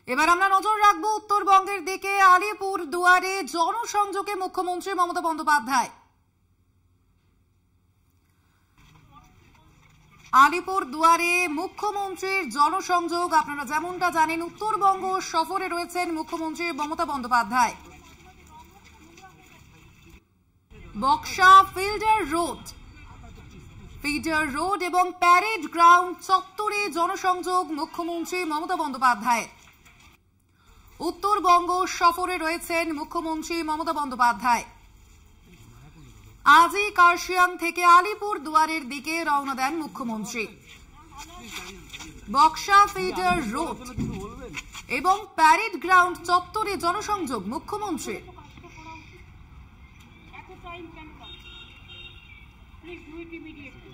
এবার আমরা নজর রাখবো উত্তরবঙ্গের দিকে। আলিপুর দুয়ারে জনসংযোগে মুখ্যমন্ত্রী মমতা বন্দ্যোপাধ্যায়। আলিপুর দুয়ারে মুখ্যমন্ত্রীর জনসংযোগ। আপনারা যেমনটা জানেন, উত্তরবঙ্গ সফরে রয়েছেন মুখ্যমন্ত্রী মমতা বন্দ্যোপাধ্যায়। বক্সা ফিল্ডার রোড এবং প্যারেড গ্রাউন্ড চত্বরে জনসংযোগ মুখ্যমন্ত্রী মমতা বন্দ্যোপাধ্যায়। উত্তরবঙ্গ সফরে রয়েছেন মুখ্যমন্ত্রী মমতা বন্দ্যোপাধ্যায়। আজই কার্শিয়াং থেকে আলিপুর দুয়ারের দিকে রওনা দেন মুখ্যমন্ত্রী। বক্সা ফিল্ডার রোড এবং প্যারেড গ্রাউন্ড চত্বরে জনসংযোগ মুখ্যমন্ত্রী। Please do it immediately.